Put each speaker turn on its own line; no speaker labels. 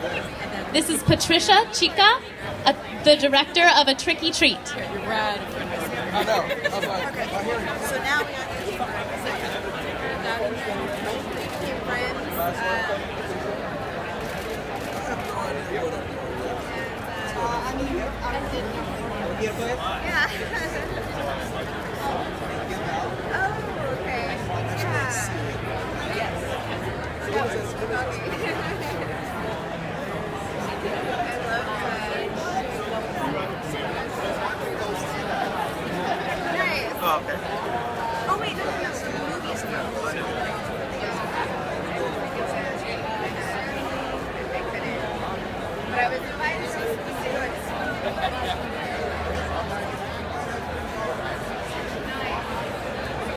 This is Patricia Chica, the director of A Tricky Treat.
Oh, no. Okay. So now we have to keep friends. Yeah.